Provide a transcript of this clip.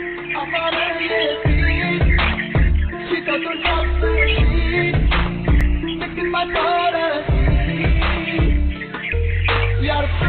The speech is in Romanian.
Afară e frig și totul s-a sfârșit de când m-ai părăsit. Iar